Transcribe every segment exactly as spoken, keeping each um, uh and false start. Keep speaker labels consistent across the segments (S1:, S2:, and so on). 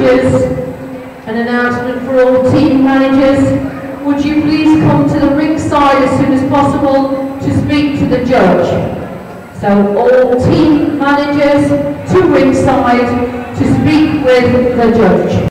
S1: managers, an announcement for all team managers. Would you please come to the ringside as soon as possible to speak to the judge? So all team managers to ringside to speak with the judge.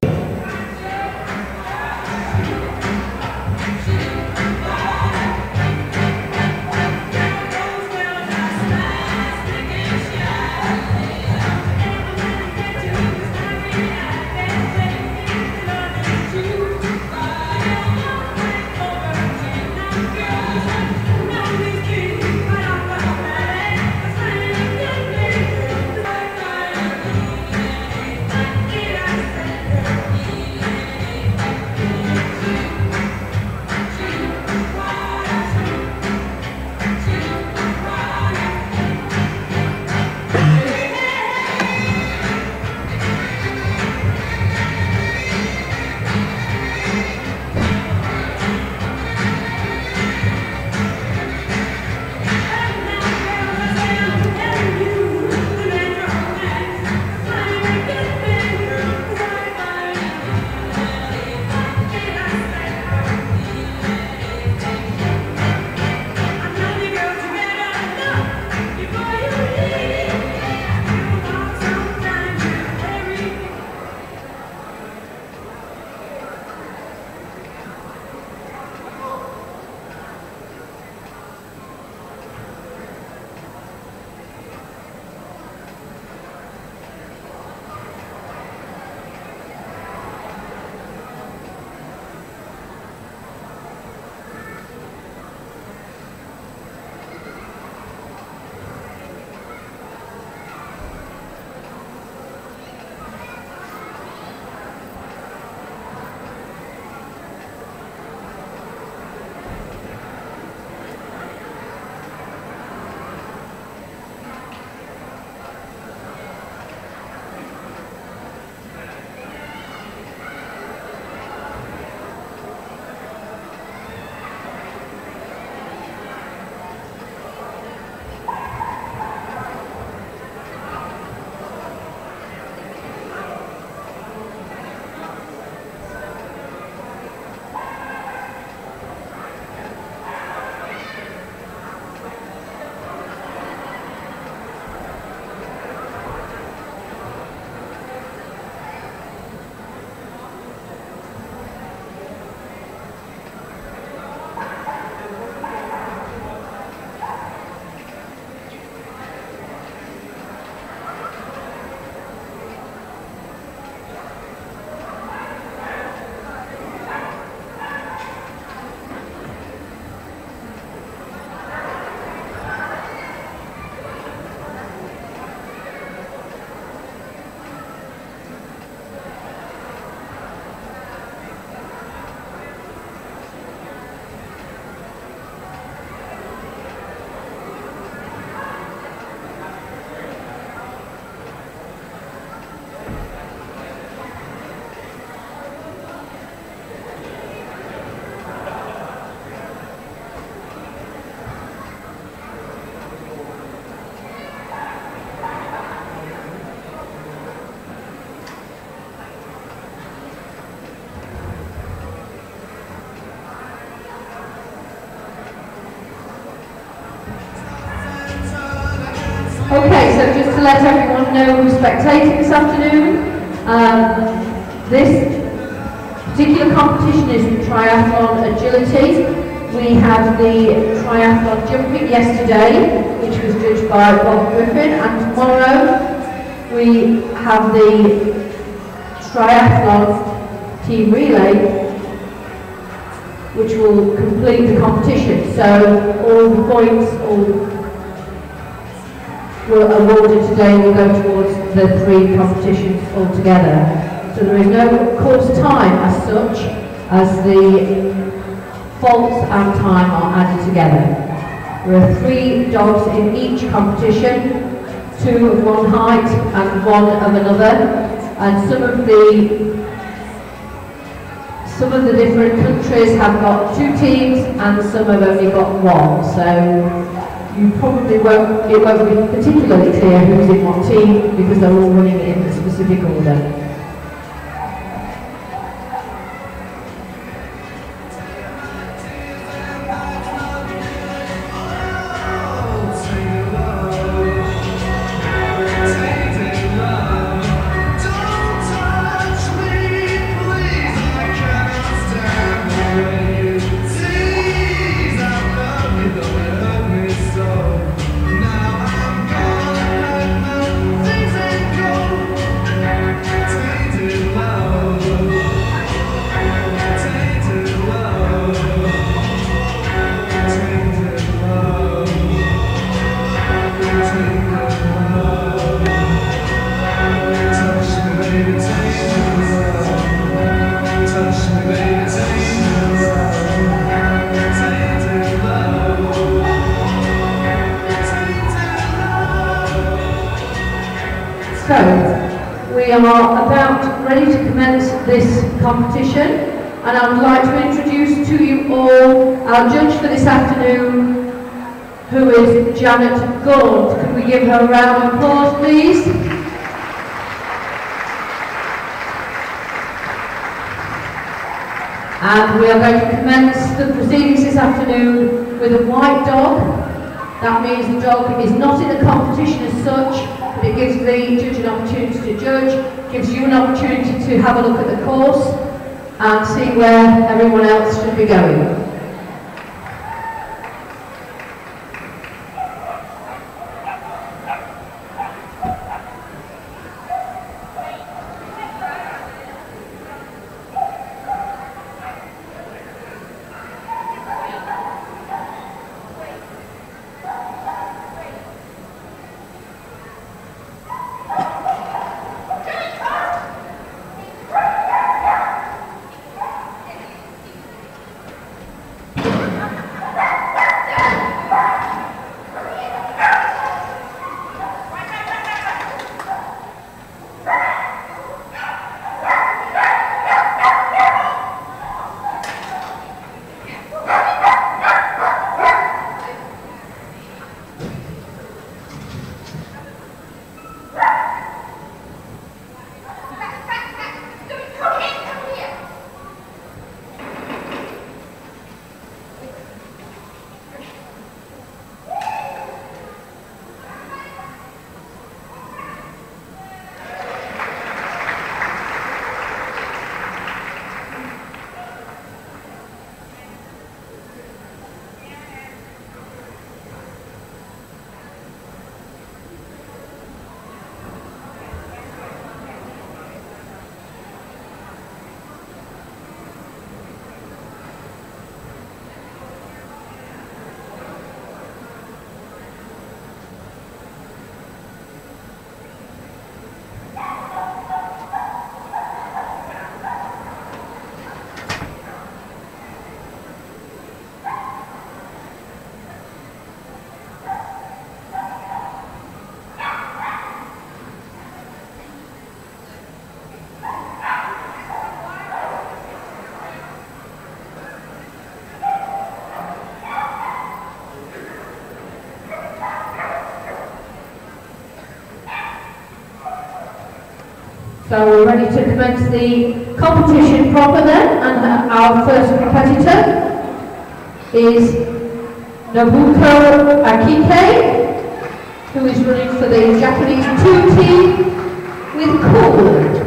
S1: Okay, so just to let everyone know who's spectating this afternoon, um, this particular competition is the triathlon agility. We had the triathlon jumping yesterday, which was judged by Bob Griffin, and tomorrow we have the triathlon team relay, which will complete the competition. So all the points, all were awarded today will go towards the three competitions altogether. So there is no course time as such, as the faults and time are added together. There are three dogs in each competition, two of one height and one of another, and some of the some of the different countries have got two teams and some have only got one. So you probably won't, it won't be particularly clear who's in what team because they're all running in a specific order. commence this competition, and I would like to introduce to you all our judge for this afternoon, who is Janet Gaunt. Can we give her a round of applause, please? And we are going to commence the proceedings this afternoon with a white dog. That means the dog is not in the competition as such, but it gives the judge an opportunity to judge, gives you an opportunity to have a look at the course and see where everyone else should be going. So we're ready to commence the competition proper then, and our first competitor is Nobuko Akike, who is running for the Japanese two team with Cool.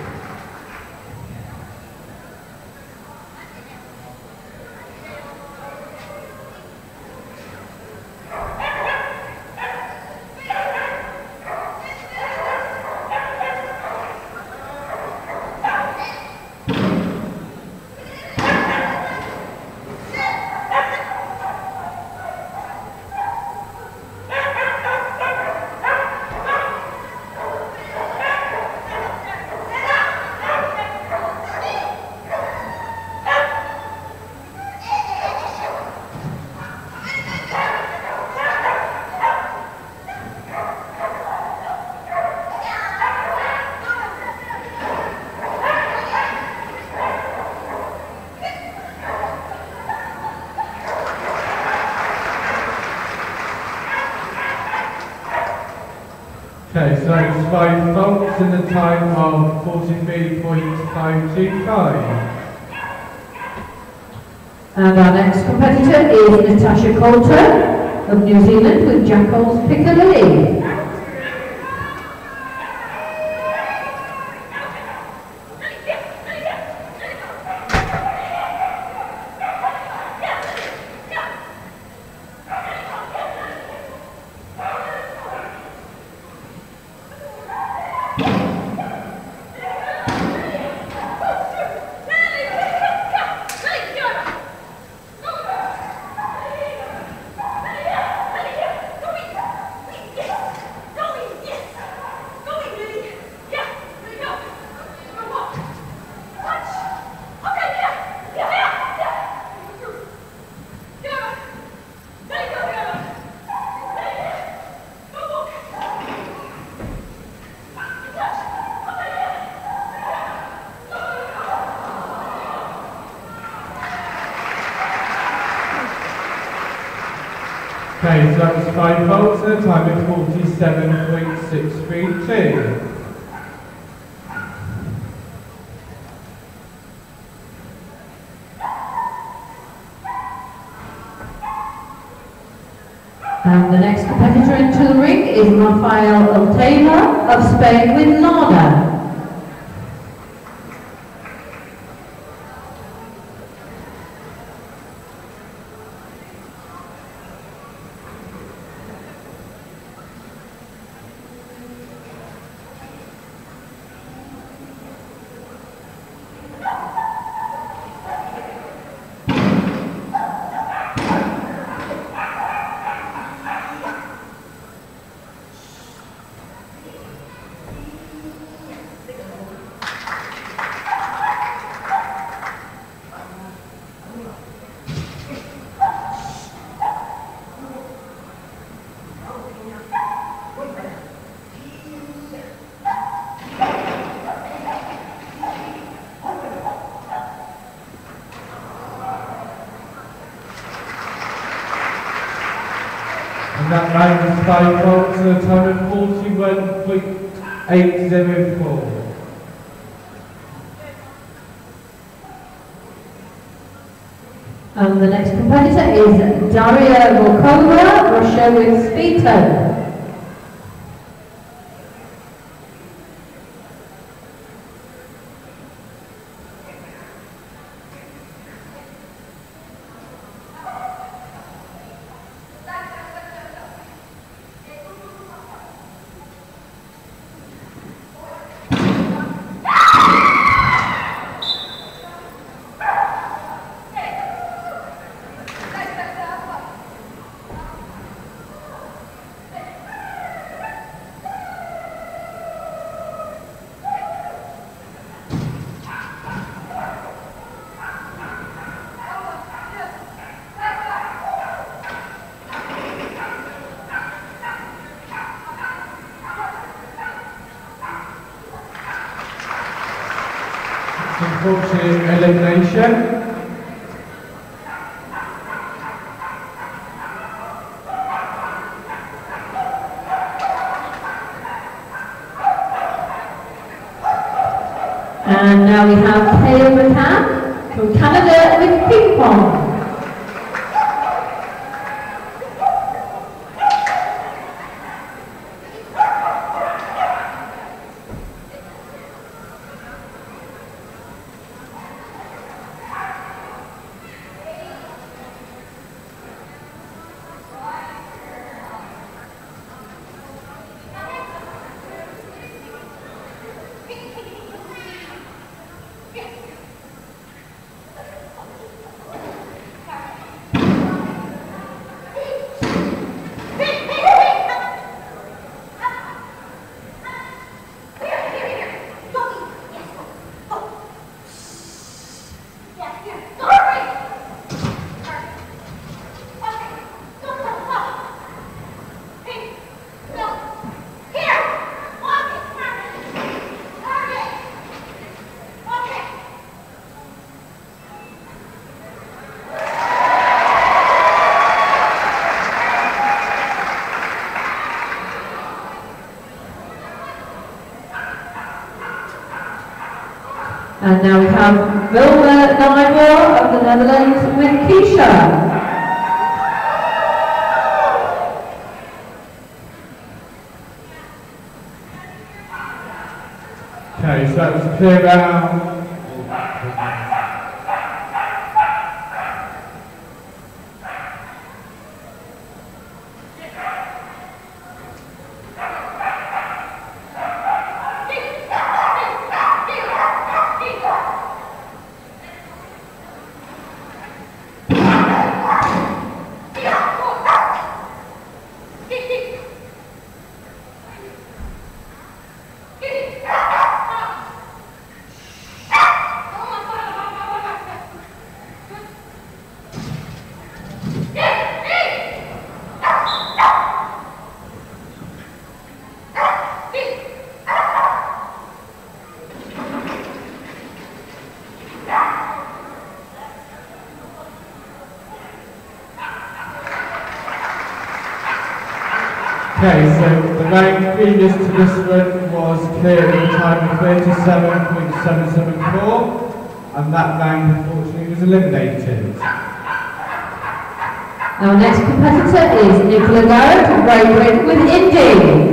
S2: Okay, so it's five volts in the time of forty-three point five two five.
S1: And our next competitor is Natasha Coulter of New Zealand with Jackal's Piccadilly.
S3: Yes.
S2: Okay, so that was five volts and a time of forty-seven point six three two.
S1: And the next competitor into the ring is Rafael Alteva of Spain with Lana.
S2: And that round is five volts and a time of forty-one point eight zero four.
S1: And the next competitor is Daria Volkova, Russia with speed tone.
S2: Unfortunate elimination.
S1: And now we have Kale McCann from Canada with ping pong. And now we have Wilma Nijboer of the Netherlands with Keisha.
S2: Okay, so that was a clear round. Okay, so the round previous to this one was cleared at a time of thirty-seven point seven seven four, and that round unfortunately was eliminated.
S1: Our next competitor is Nicola Garrett from Great Britain with Indy.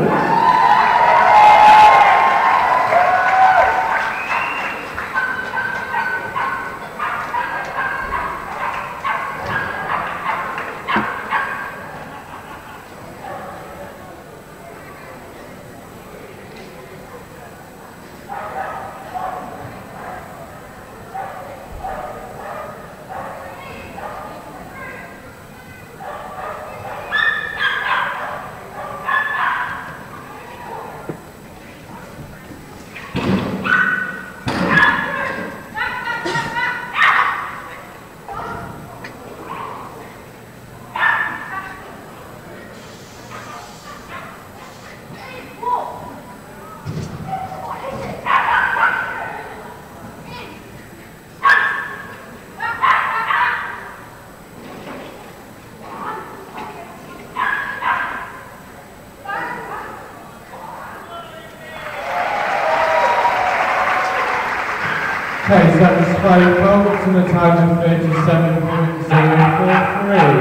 S2: Okay, so that was five volts and a time of thirty-seven point zero four three.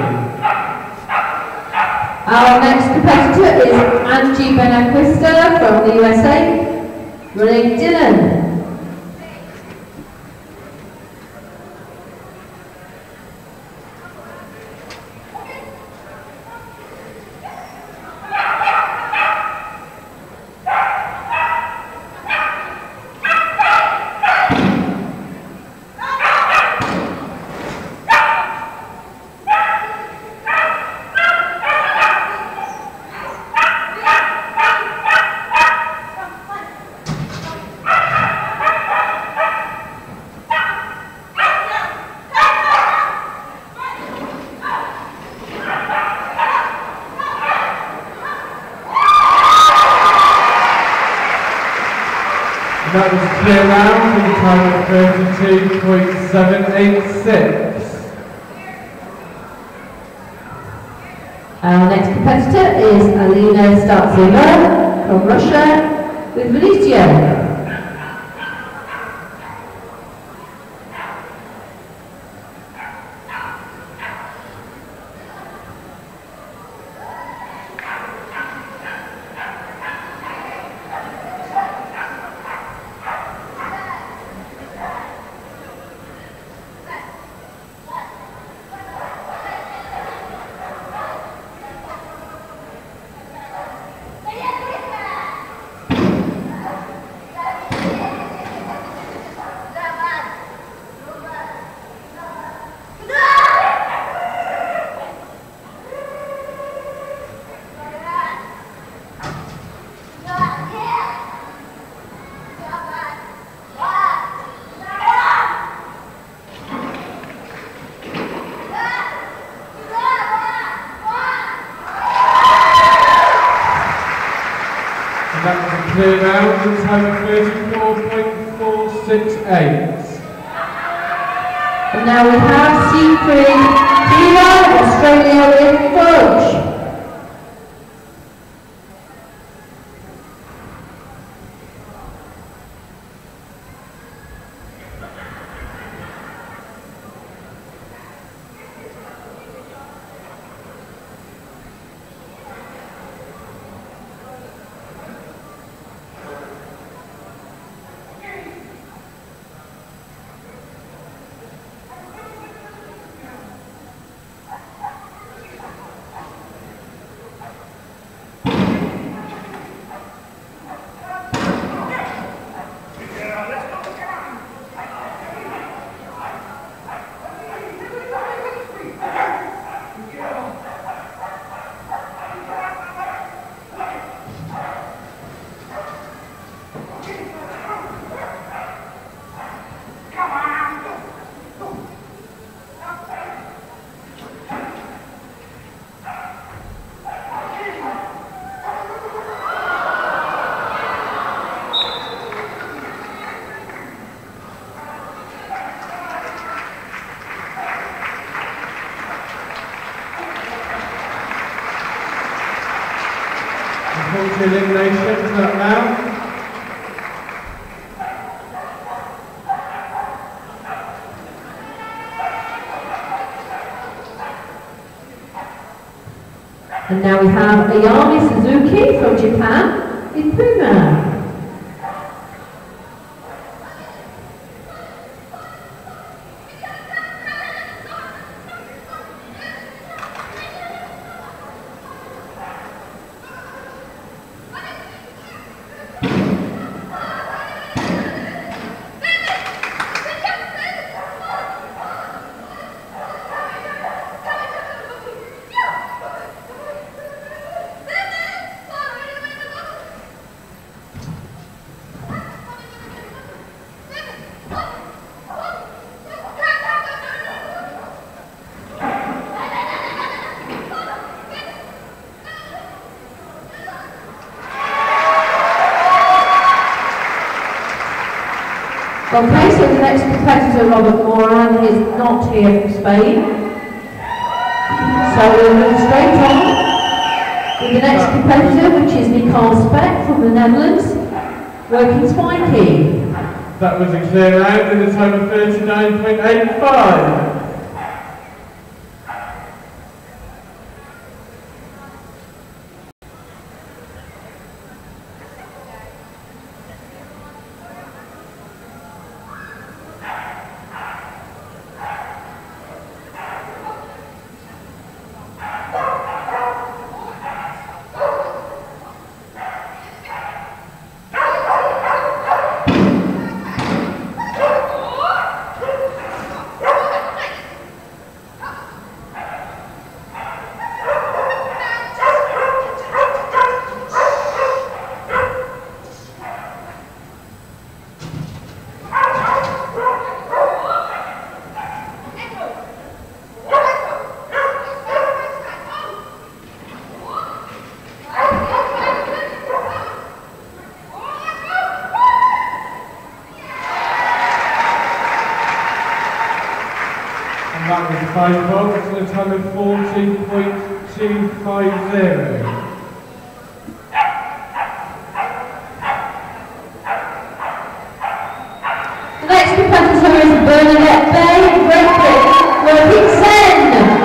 S1: Our next competitor is Angie Benaquista from the U S A, running Dylan.
S2: That was clear round with a time of thirty-two point seven eight six.
S1: Our next competitor is Alina Startseva from Russia with Venetia.
S2: That was a clear round with a time of thirty-four point four six eight.
S1: And now we have C three, Tina, Australia with Fudge.
S2: to elimination for that round.
S1: And now we have Ayami Suzuki from Japan in Puma. Okay, so the next competitor, Robert Moran, is not here from Spain. So we'll move straight on with the next competitor, which is Nicole Speck from the Netherlands, working spiky.
S2: That was a clear round with a time of thirty-nine point eight five. That was five volts at a time of forty point two five zero.
S1: The next competitor is Bernadette Bay, Great Britain, working Zen.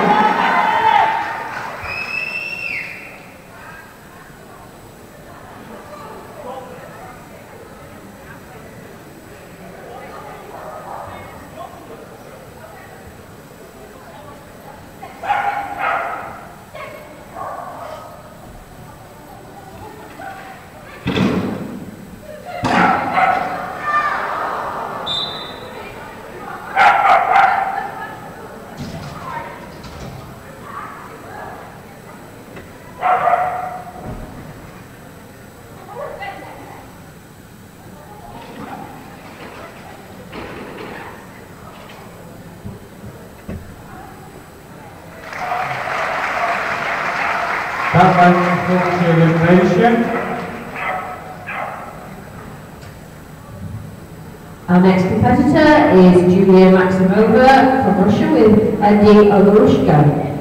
S2: That round was to elimination.
S1: Our next competitor is Julia Maximova from Russia with Adi Ogorushka.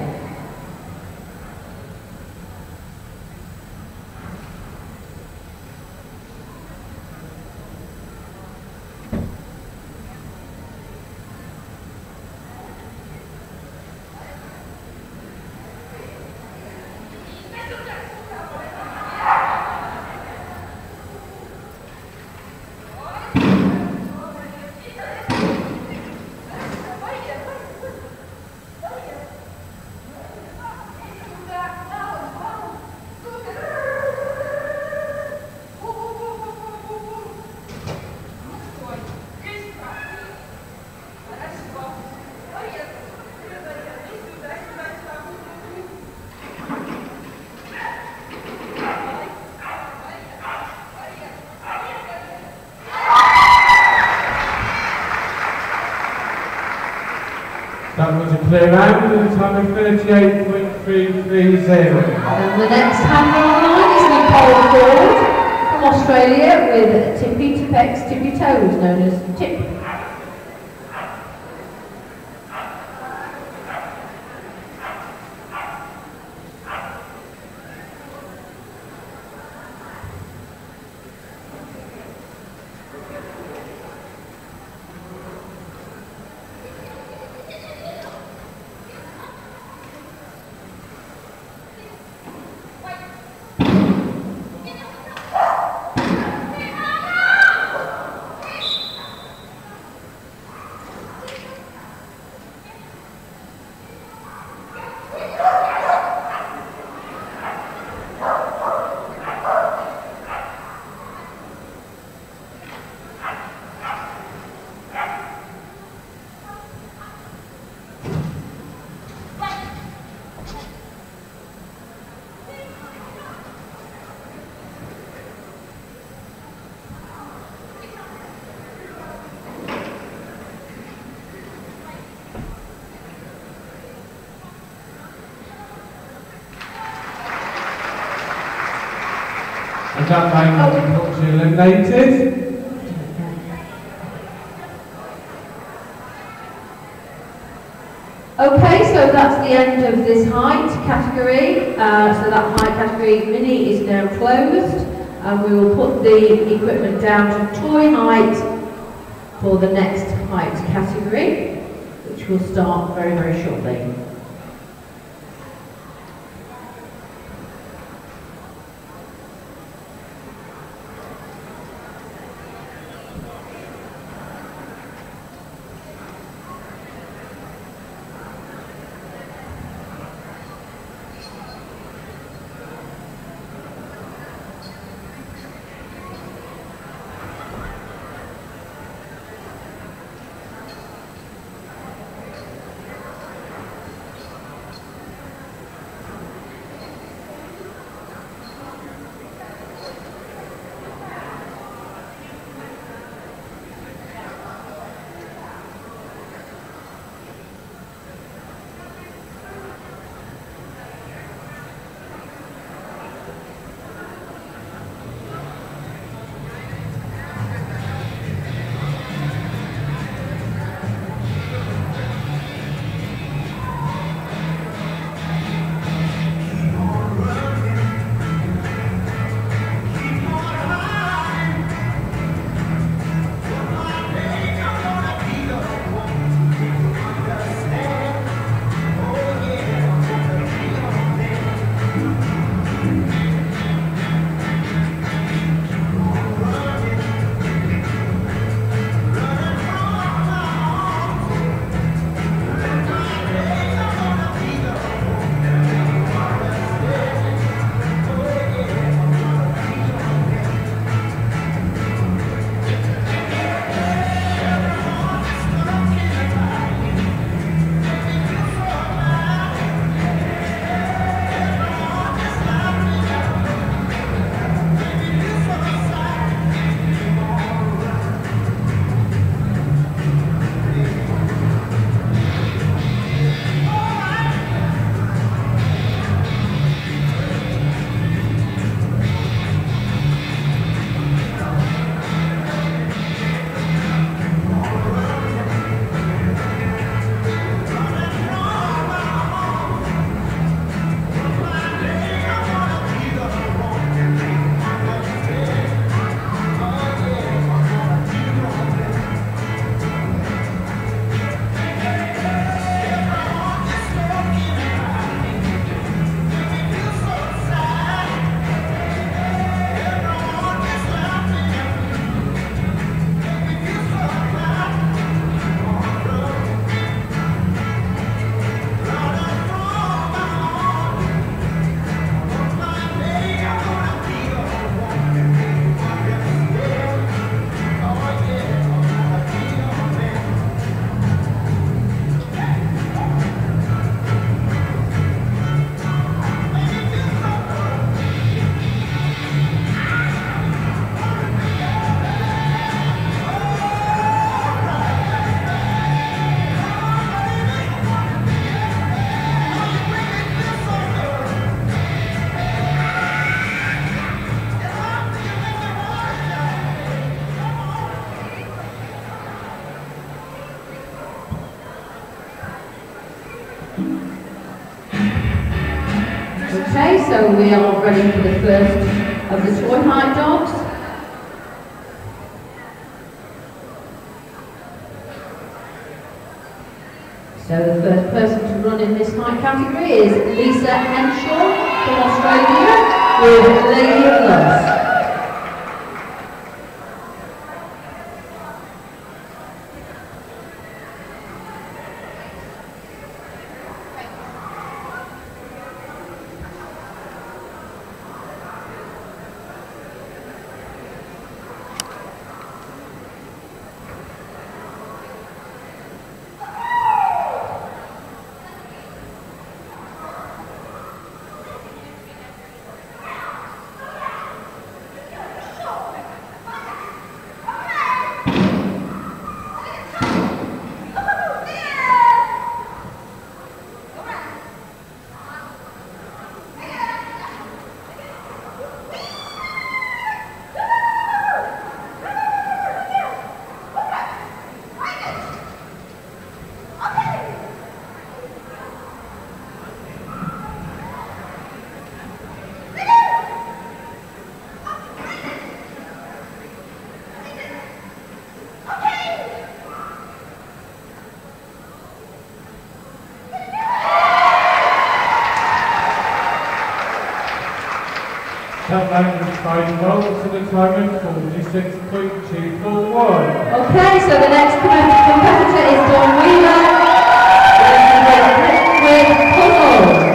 S2: That was a clear round with a time of thirty-eight point three three zero.
S1: And the next hammer on the line is Nicole Ford from Australia with Tippy Tipex Tippy Toes, known as Tip.
S2: that man was unfortunately eliminated.
S1: Okay, so that's the end of this height category. Uh, so that height category mini is now closed, and we will put the equipment down to toy height for the next height category, which will start very, very shortly. Okay, so we are ready for the first of the toy height dogs. So the first person to run in this height category is Lisa Henshaw from Australia with Lady of Love.
S2: That man was five volts at a time of forty-six point two four one.
S1: Okay, so the next competitor is Dawn Wheeler with, with Puzzle.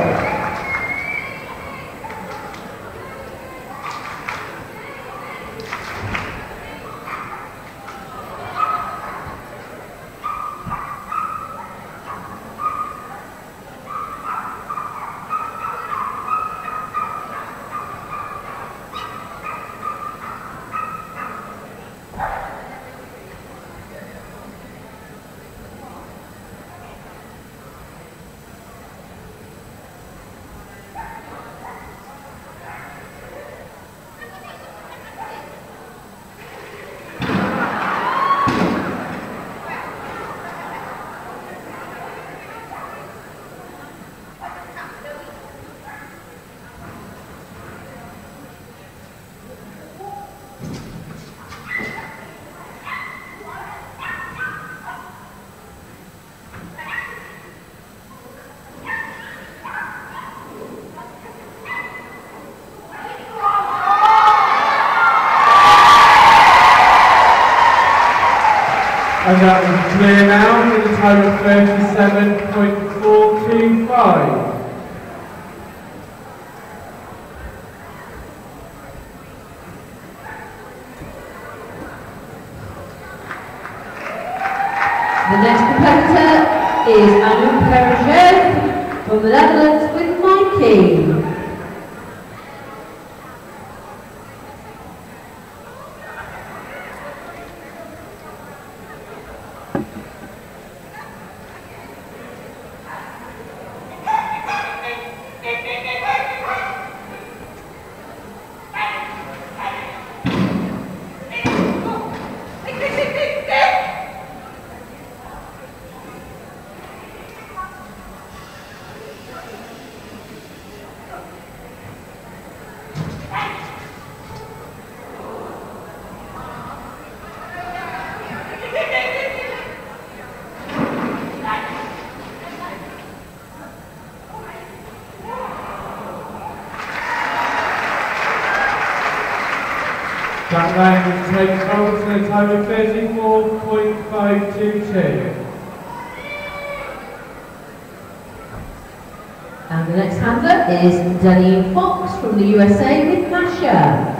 S2: And that was clear now with a time of thirty-seven point four two five.
S1: The next competitor is Anu Perejev from the Netherlands with Mikey.
S2: That line was ten volts at a time of thirty-four point five two two.
S1: And the next handler is Denny Fox from the U S A with Masha.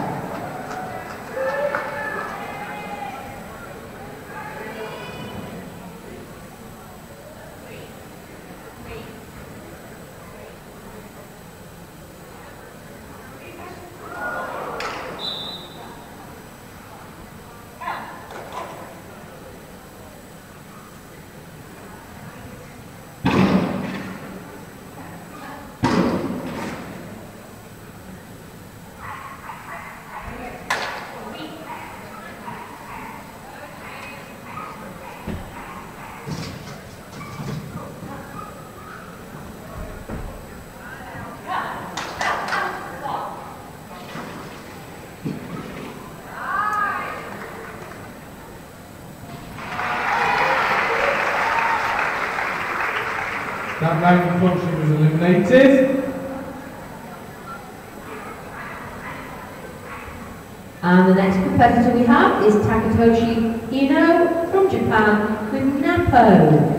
S2: That line function was eliminated.
S1: And the next competitor we have is Takatoshi Ino from Japan with Napo.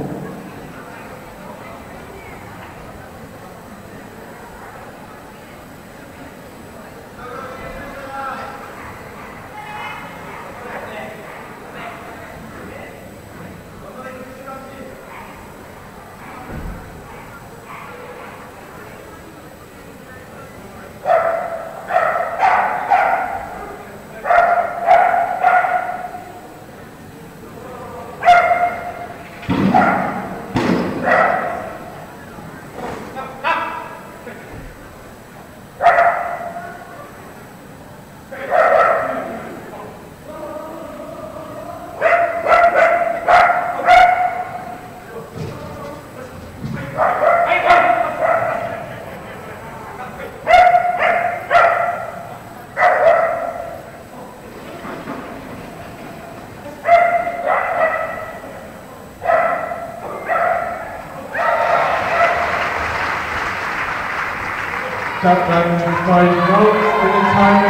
S2: Thank you. That ran with five votes in a time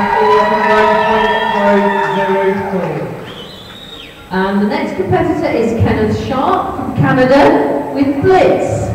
S2: of forty-nine point five zero four.
S1: And the next competitor is Kenneth Sharp from Canada with Blitz.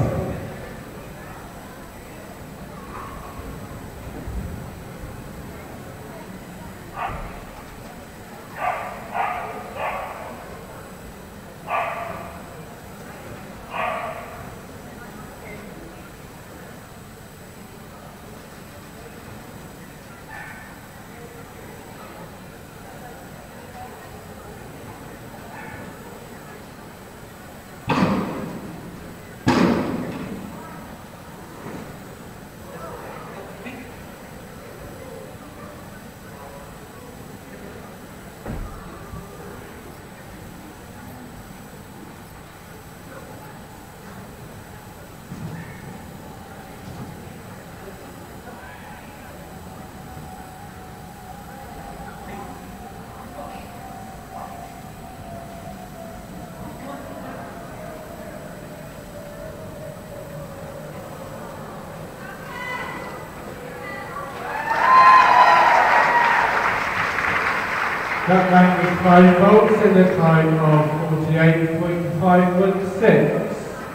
S2: That ran with five votes in a time of forty-eight point five one six.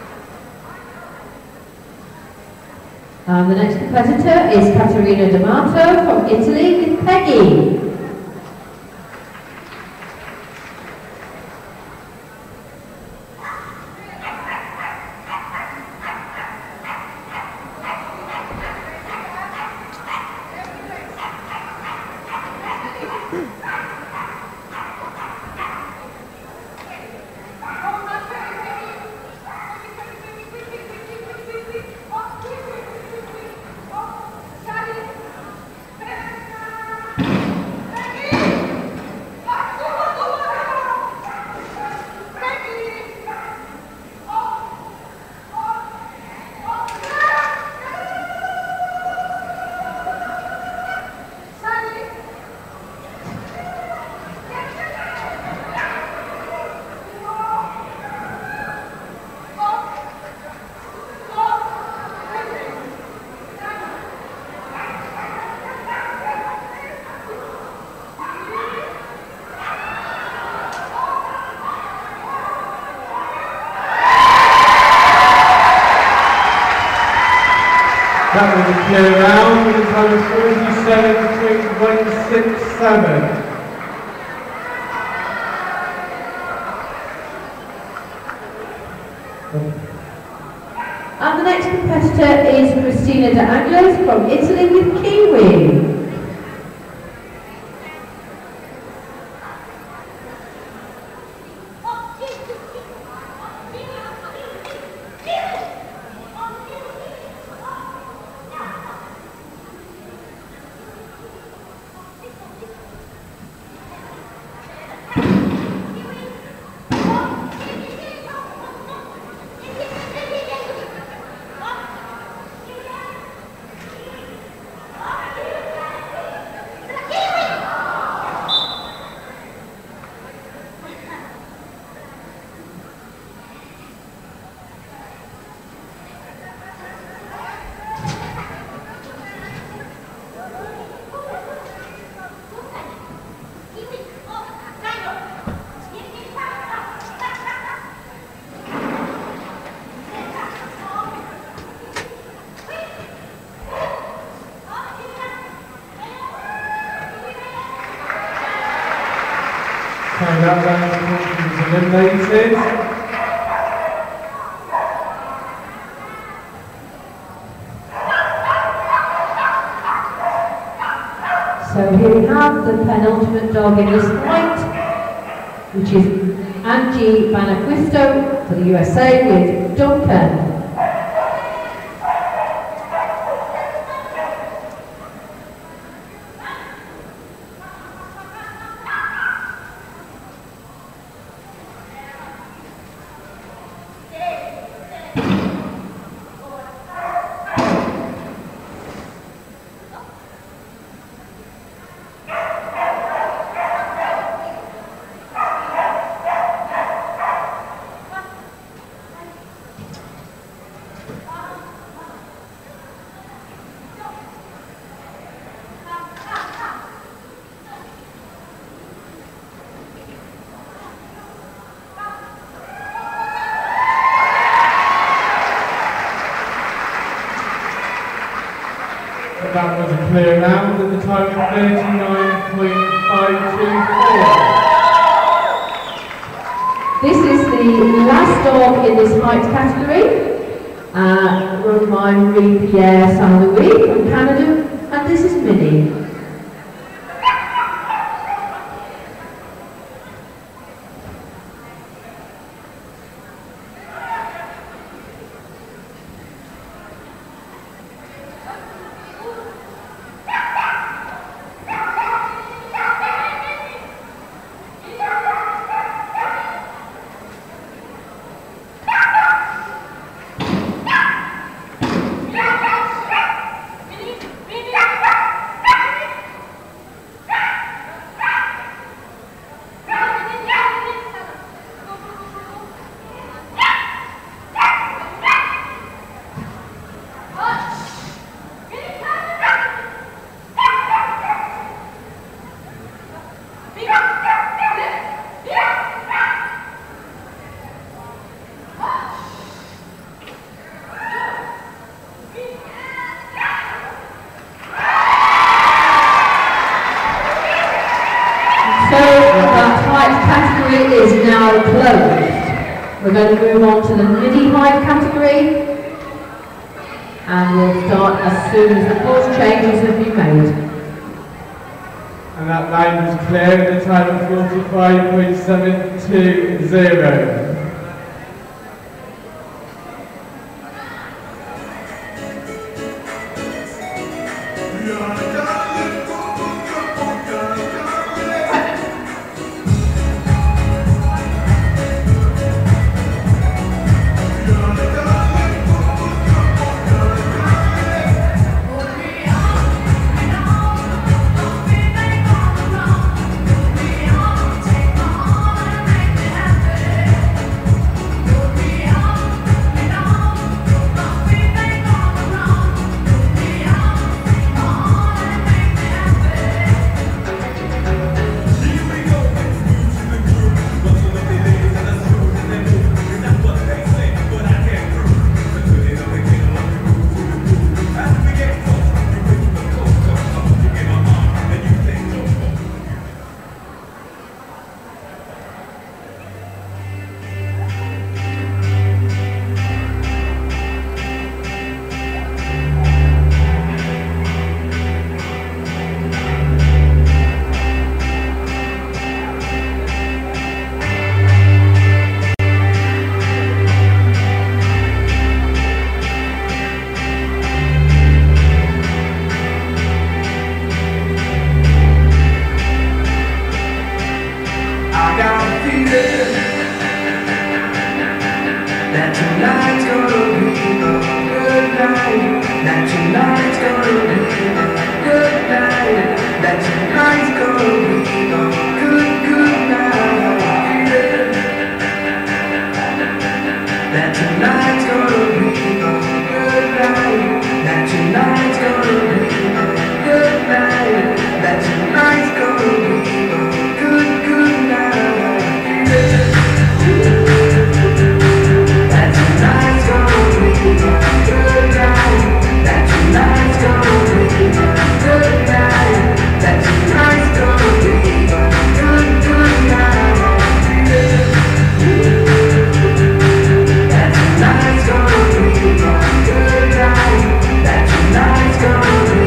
S1: And the next competitor is Caterina D'Amato from Italy with Peggy.
S2: That was a clear round with a time of forty-seven point one six seven.
S1: And the next competitor is Cristina De Angelis from Italy with Kiwi.
S2: So that round is eliminated.
S1: So here we have the penultimate dog in this fight, which is Angie Banaquisto for the U S A with Duncan.
S2: that was a clear round at the time of thirty-nine point five two four.
S1: This is the last dog in this height category, uh, run by Marie-Pierre Saint-Louis from Canada, and this is Minnie. Is now closed. We're going to move on to the midi height category, and we'll start as soon as the course changes have been made.
S2: And that line was clear at the time of forty-five point seven two zero.
S3: Tonight's gonna be a good night.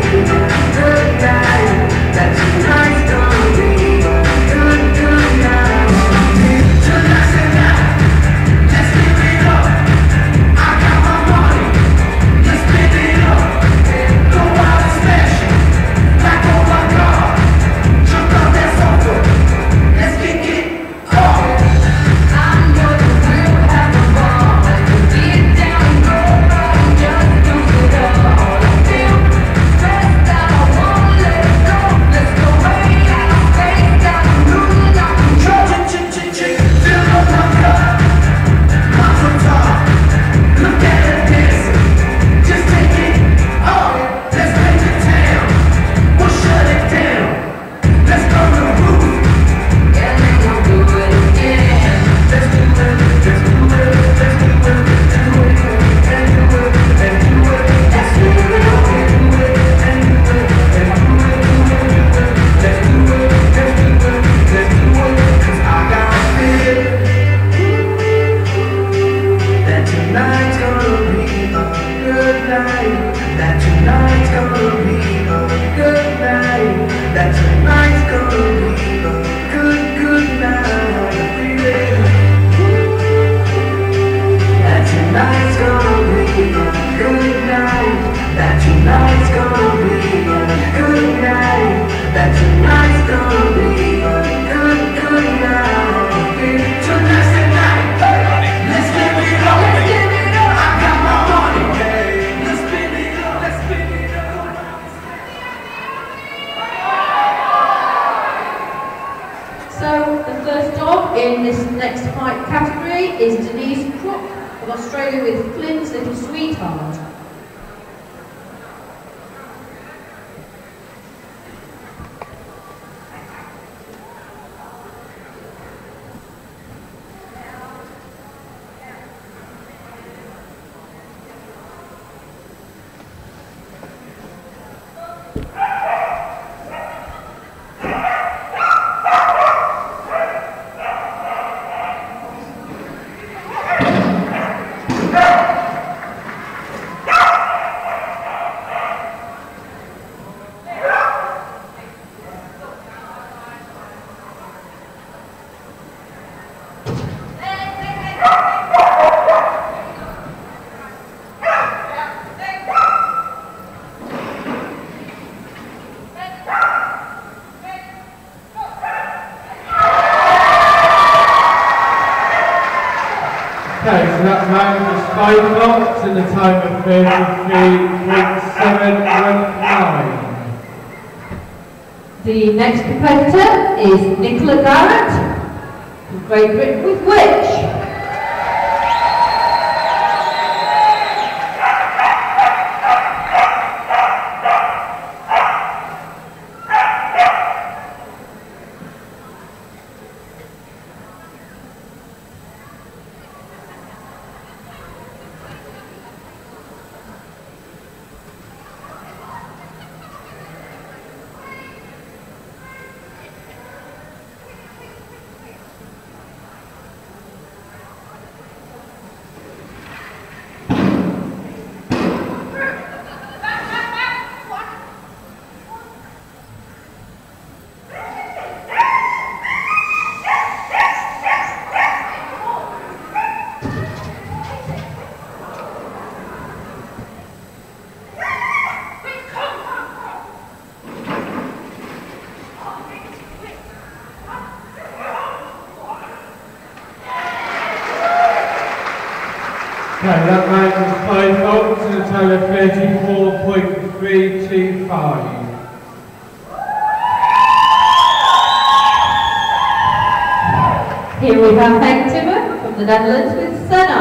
S1: of Australia with Flint's Little Sweetheart.
S2: Okay, so that round was five knots in the time of thirty-three point seven one nine.
S1: The next competitor is Nicola Garrett from Great Britain with Which?
S2: Okay, that round was five knots in the time of thirty-four point three two five.
S1: Here we have Henk Timmer from the Netherlands with Senna.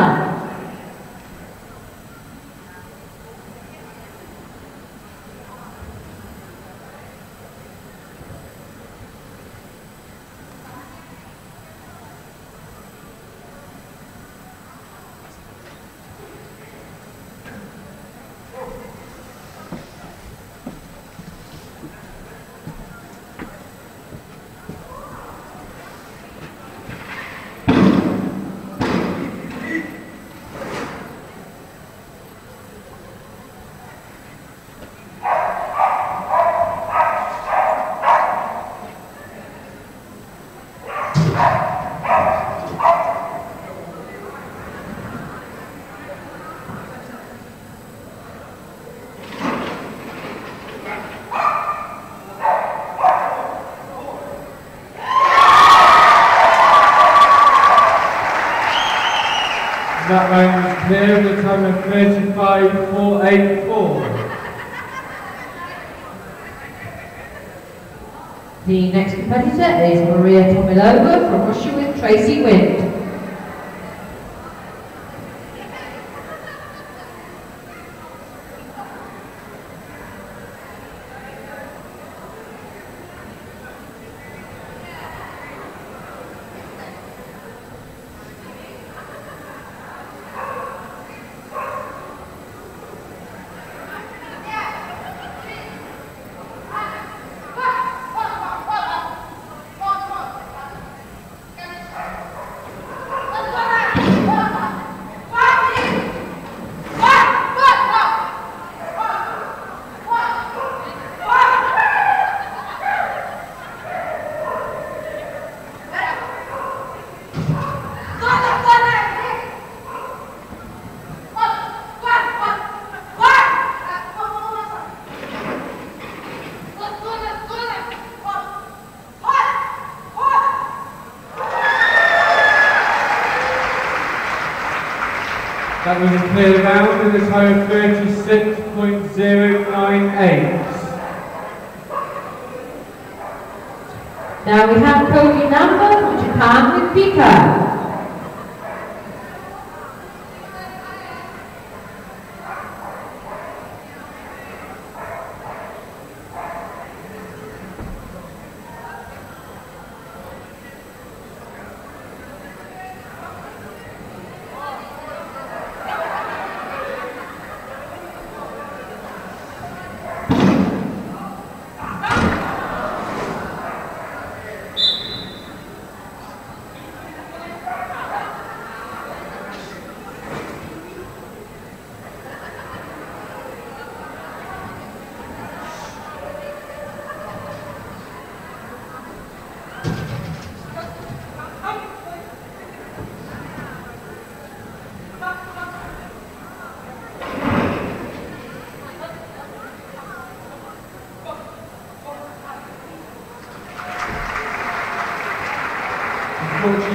S2: That round was clear at the time of thirty-five point four eight four.
S1: The next competitor is Maria Tomilova from Russia with Tracy Wind.
S2: That was a clear round in the time of thirty-six point zero nine eight.
S1: Now we have Koji Namba from Japan with Pika.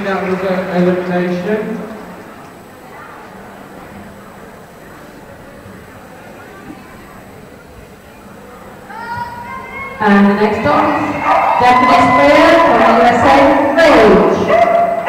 S2: Unfortunately, that was an elimination.
S1: And the next up is Deputy Spear from the U S A, Rage.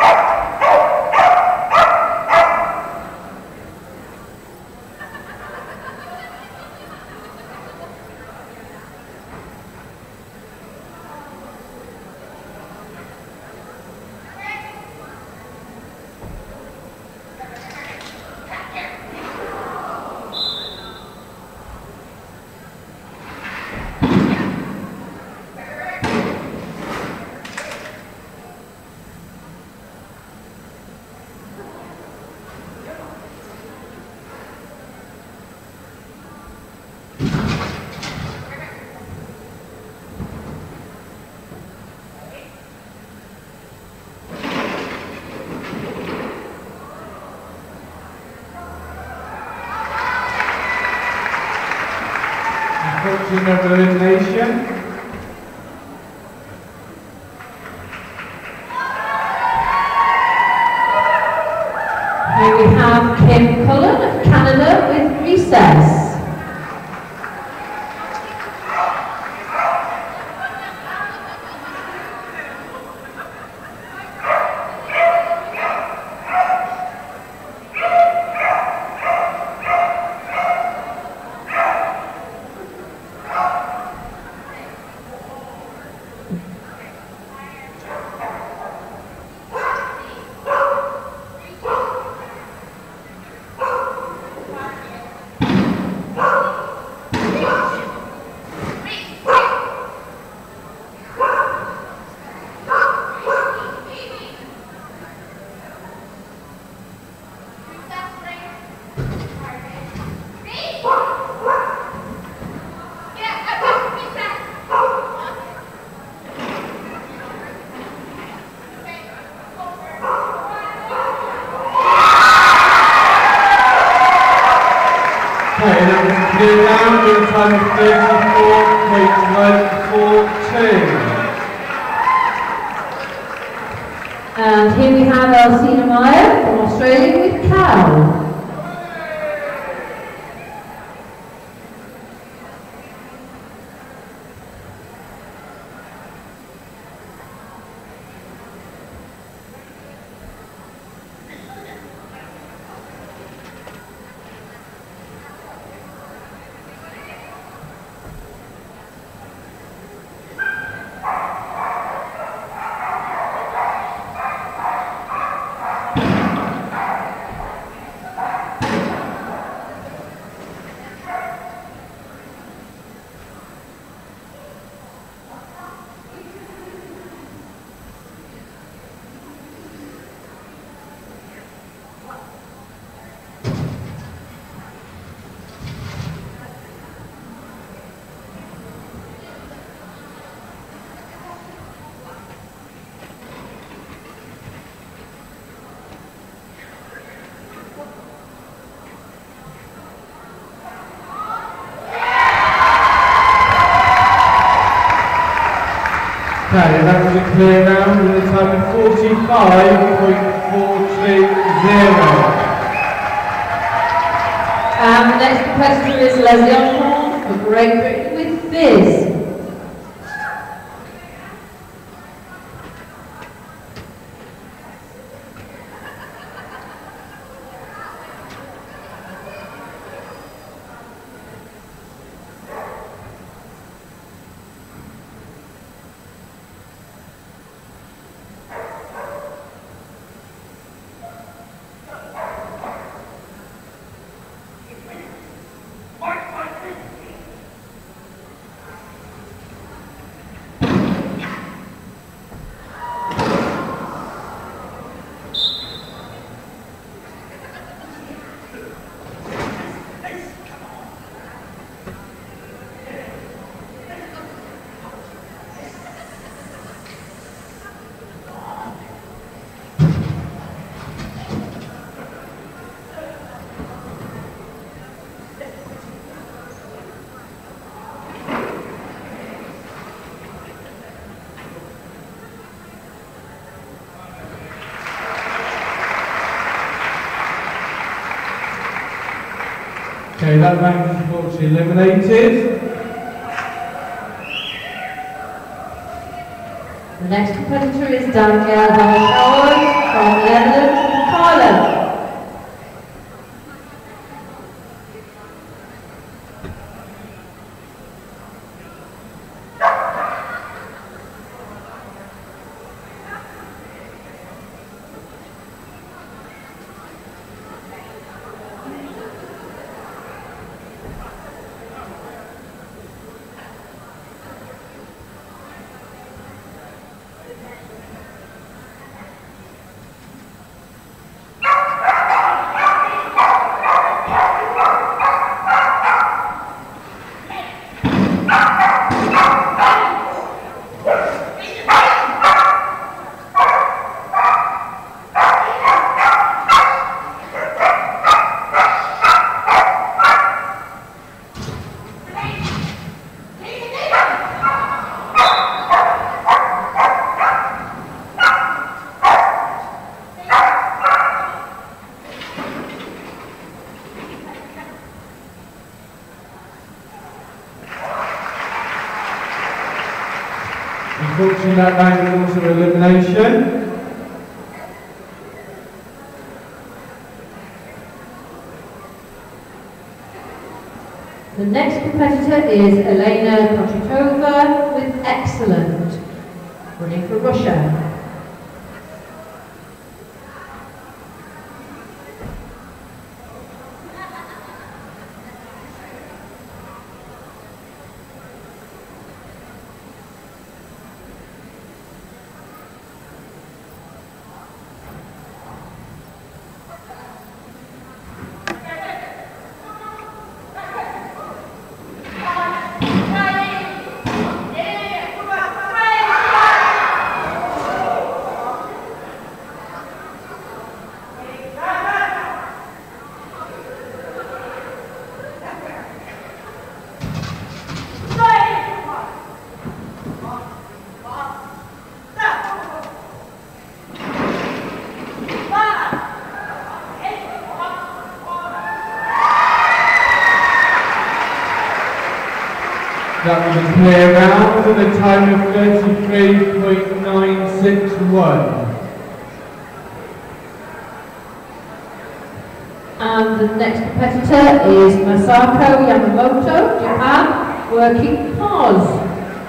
S2: Another elimination.
S1: Here we have Kim Cullen of Canada with Recess.
S2: Okay, that was clear down with a time of thirty-four point one four two.
S1: And here we have Alcina Meyer from Australia with Cow.
S2: Okay, that was a clear round with a time of forty-five point four two zero.
S1: And the next competitor is Leslie Osborne of Great Britain with Fizz.
S2: Okay, that round is unfortunately eliminated.
S1: The next competitor is Danielle Howard from the Netherlands, Thailand.
S2: Unfortunately, that round is also elimination.
S1: The next competitor is Elena Kochitova with Excellent, running for Russia.
S2: That was a clear round with a time of thirty-three point nine six one.
S1: And the next competitor is Masako Yamamoto, Japan, working pause.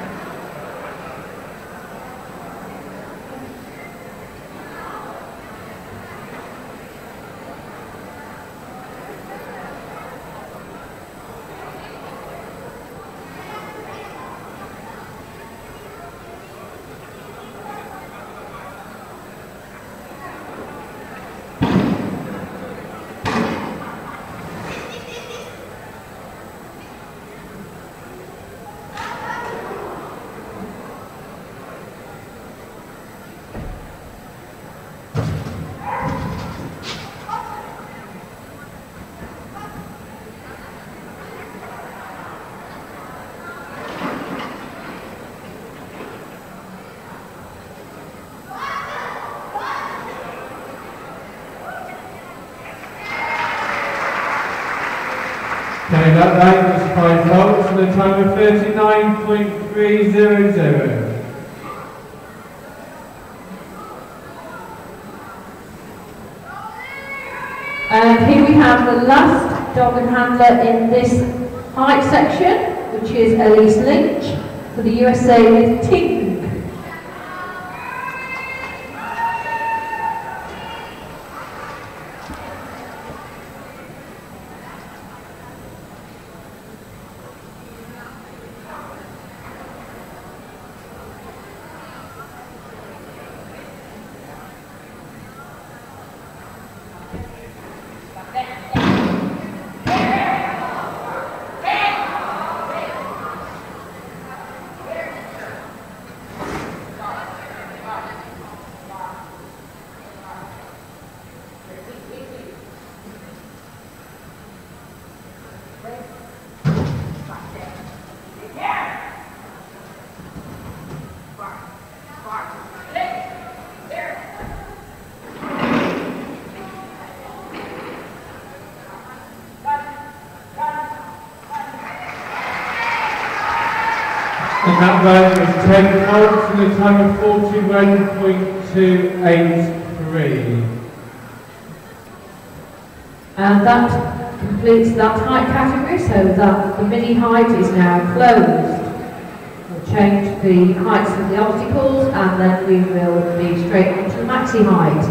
S2: Okay, that round was five votes and a time of thirty-nine point three zero zero.
S1: And here we have the last dog and handler in this height section, which is Elise Lynch for the U S A with Ting.
S2: And that round was ten volts and a time of forty-one point two eight three.
S1: And that completes that height category, so that the mini height is now closed. We'll change the heights of the obstacles and then we will be straight on to the maxi height.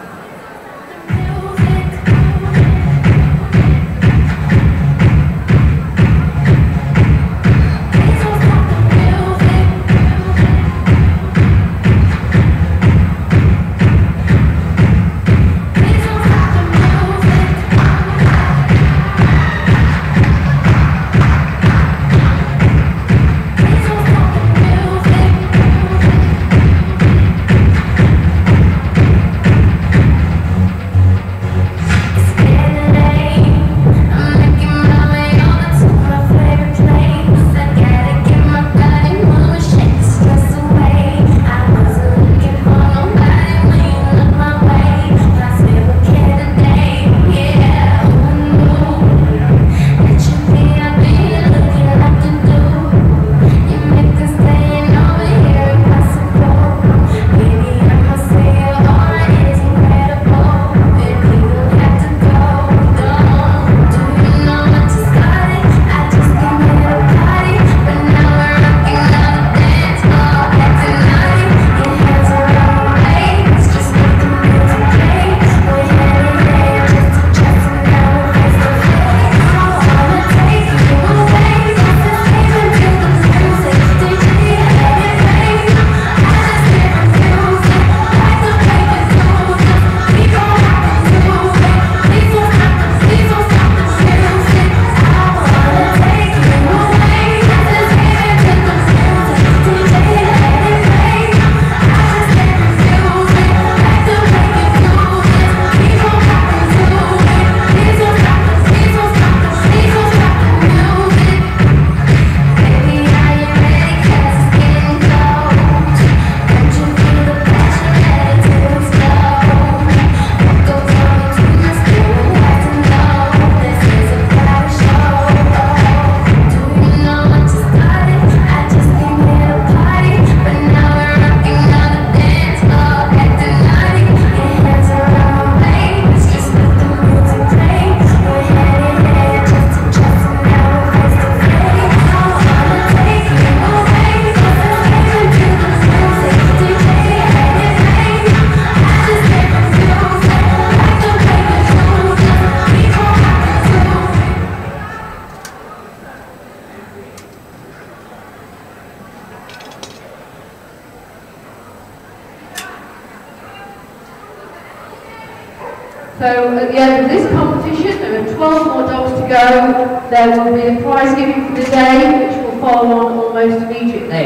S1: So at the end of this competition, there are twelve more dogs to go. There will be a prize giving for the day, which will follow on almost immediately.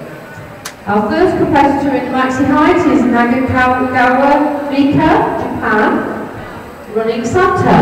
S1: Our first competitor in the maxi height is Nagakawa Mika, Japan, running Santa.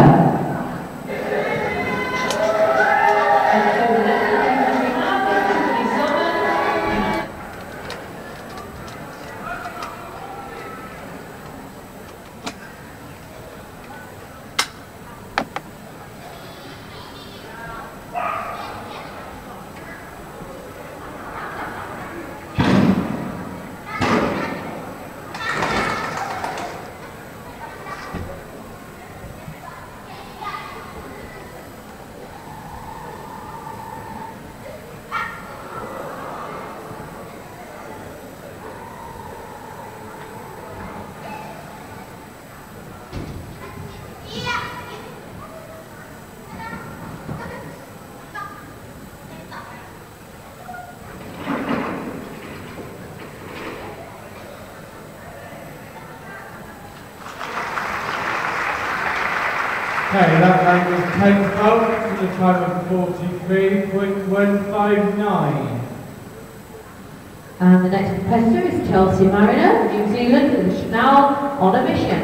S2: Okay, that line was ten volts with a time of forty-three point one five nine.
S1: And the next competitor is Chelsea Mariner, New Zealand, with the Chanel on a mission.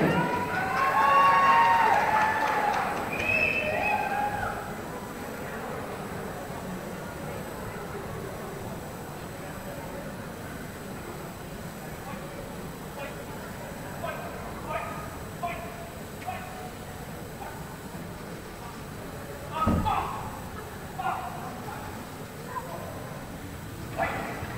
S3: Fight!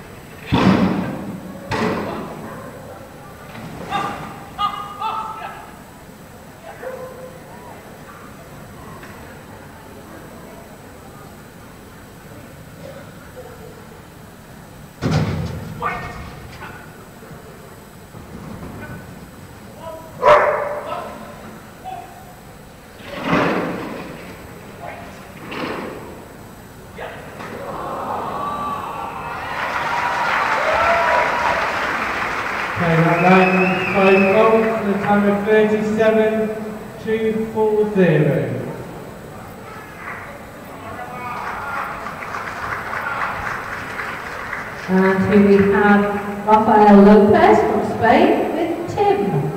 S2: time of thirty-seven two forty.
S1: And here we have Rafael Lopez from Spain with Tim.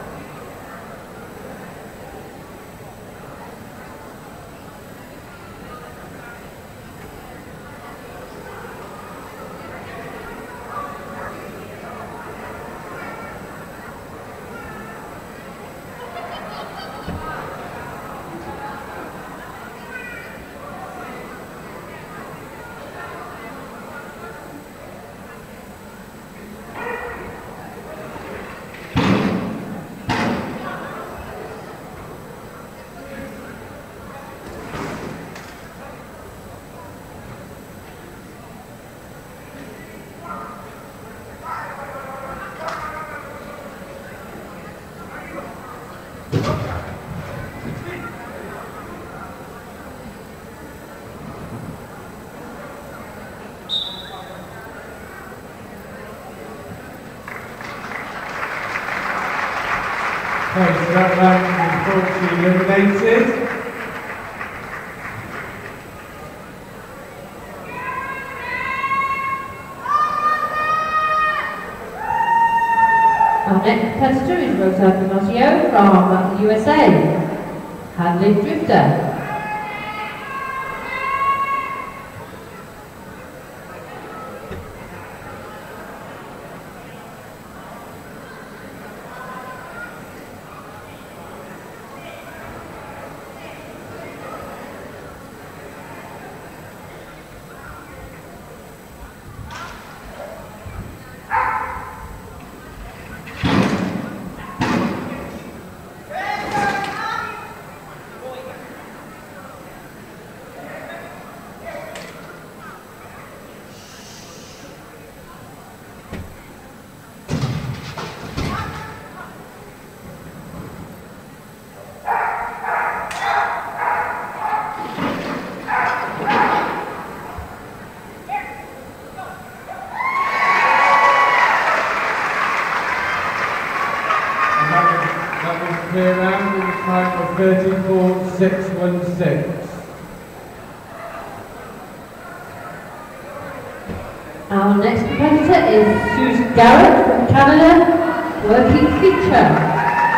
S2: Okay, so that round is unfortunately eliminated.
S1: Our next competitor is Rosa Pinocchio from U S A, handling drifter.
S2: Clear round with a time of thirty-four six sixteen.
S1: Our next competitor is Susan Garrett from Canada, working feature.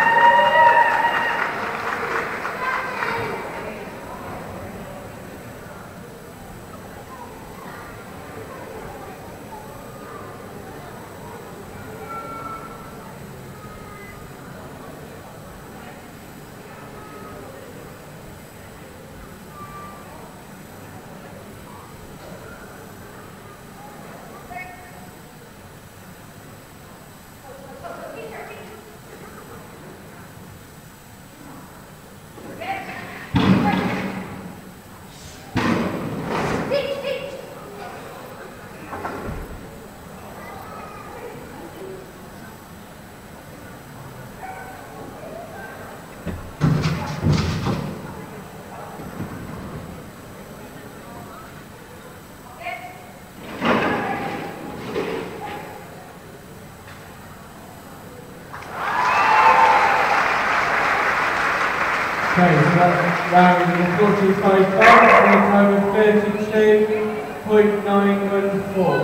S2: Okay, so that round is forty-five points and a time of thirty-two point nine one four.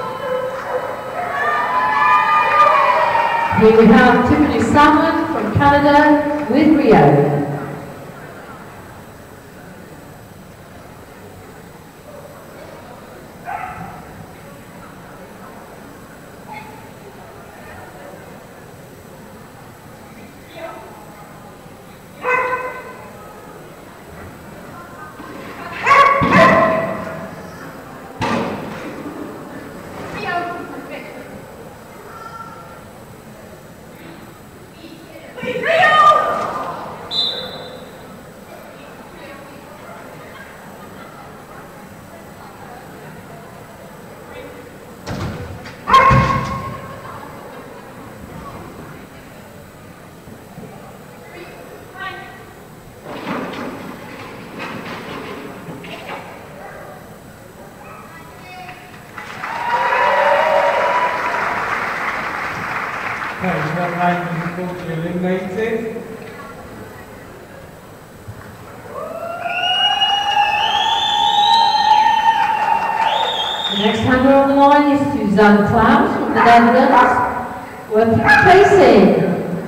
S1: Here we have Tiffany Salmon from Canada with Rio.
S2: unfortunately eliminated.
S1: The next handler on the line is Suzanne Klaus from the Netherlands, working placing.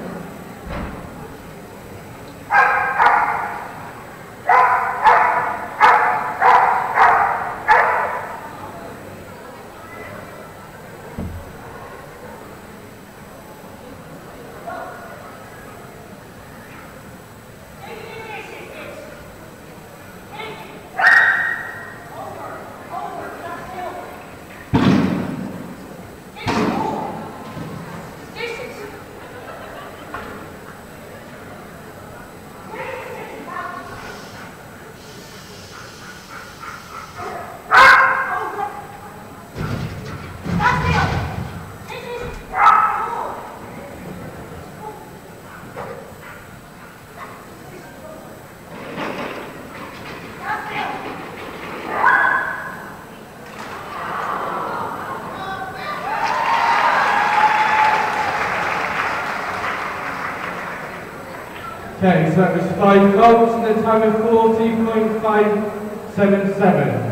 S2: Okay, so that was five goals and a time of forty point five seven seven.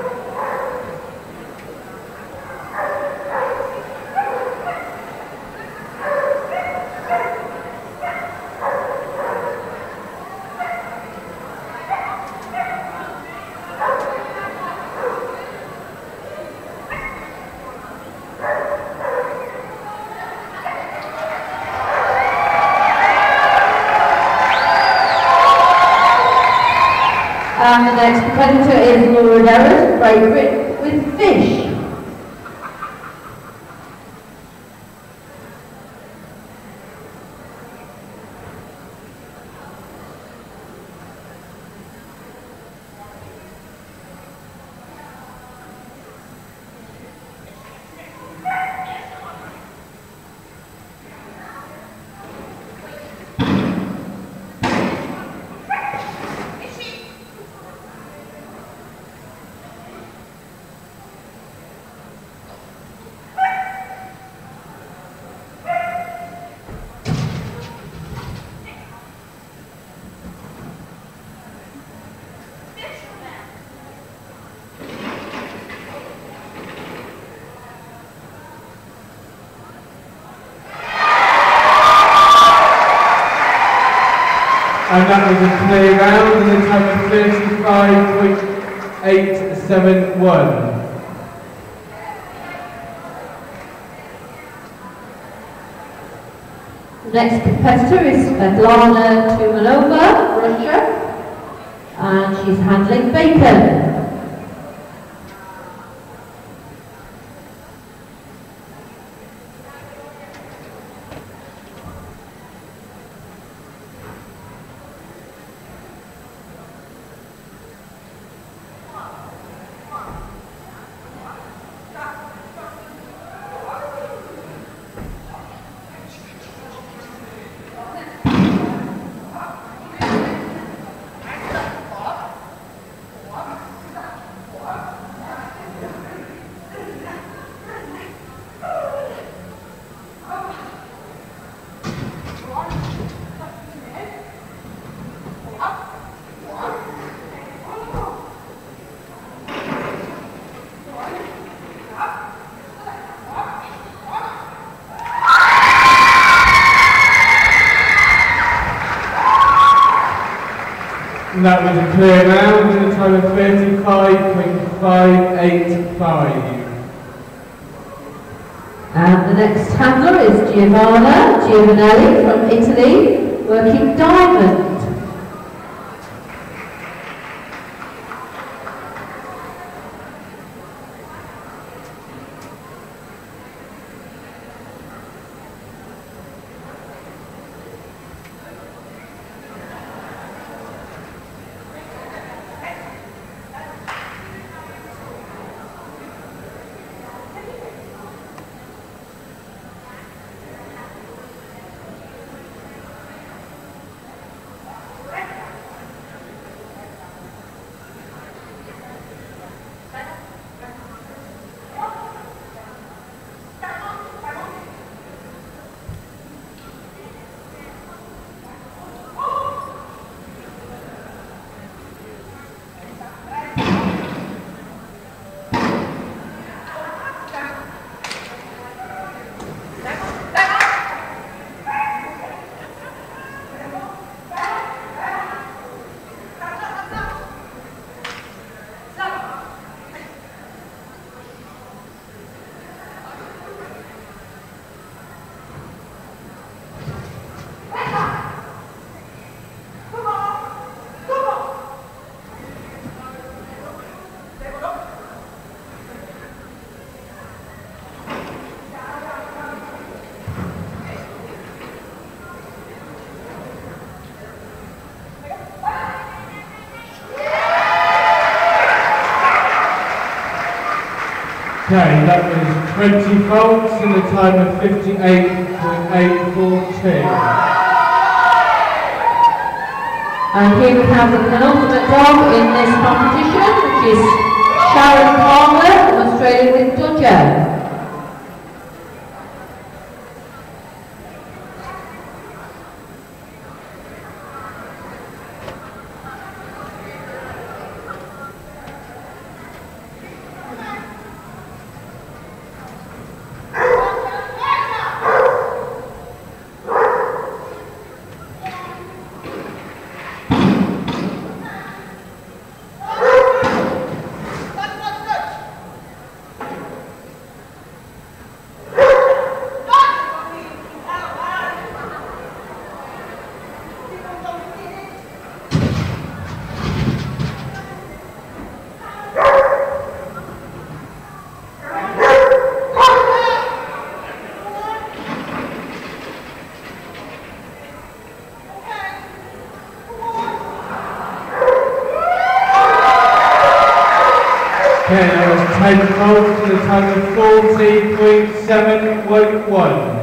S1: And the next competitor is Laura Darrett, Great Britain, with fish.
S2: And that was a clear round and a time of thirty-five point eight seven one.
S1: The next competitor is Svetlana Tumanova, Russia, and she's handling bacon.
S2: And that was a clear round and a time of thirty-five point five eight five.
S1: And the next handler is Giovanna Giovanelli from Italy, working diamond.
S2: Okay, that was twenty volts in the time of fifty-eight point eight four two.
S1: And here we have the penultimate dog in this competition, which is Sharon Palmer, demonstrating with Dodger.
S2: Okay, that was ten volts to the time of forty point seven one one.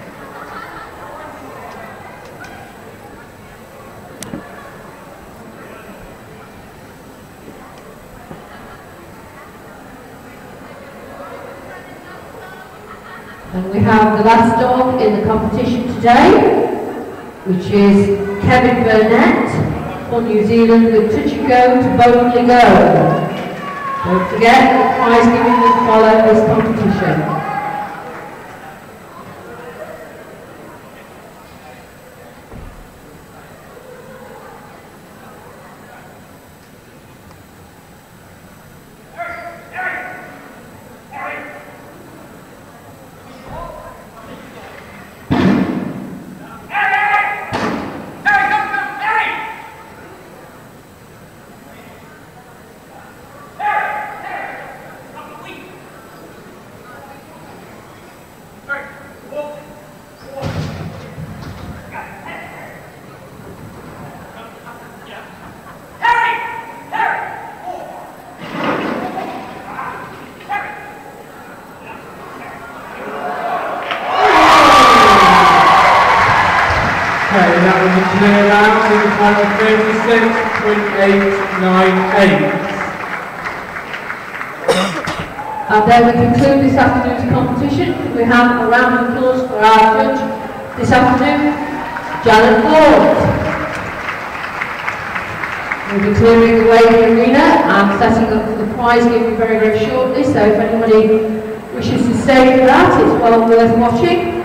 S1: And we have the last dog in the competition today, which is Kevin Burnett for New Zealand with Touch and Go to Boldly Go. Don't forget, the prize giving will follow this competition.
S2: Okay, that was a clear round in the time of thirty-six point eight nine eight.
S1: And then we conclude this afternoon's competition. We have a round of applause for our judge this afternoon, Janet Ford. We'll be clearing away the arena and setting up for the prize giving very, very shortly. So if anybody wishes to stay for that, it's well worth watching.